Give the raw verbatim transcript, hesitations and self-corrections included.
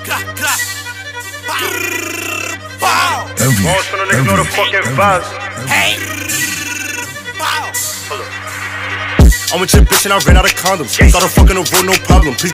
Most of the niggas know the fucking vibes. Hey. I'm with your bitch and I ran out of condoms. Started fucking a road, no problem. Please